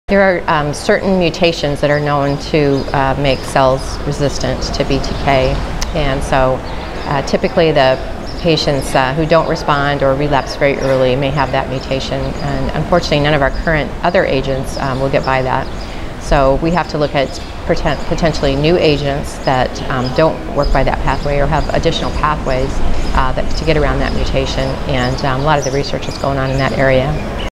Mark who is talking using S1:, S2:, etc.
S1: There are certain mutations that are known to make cells resistant to BTK, and so typically the patients who don't respond or relapse very early may have that mutation, and unfortunately none of our current other agents will get by that. So we have to look at potentially new agents that don't work by that pathway or have additional pathways to get around that mutation, and a lot of the research is going on in that area.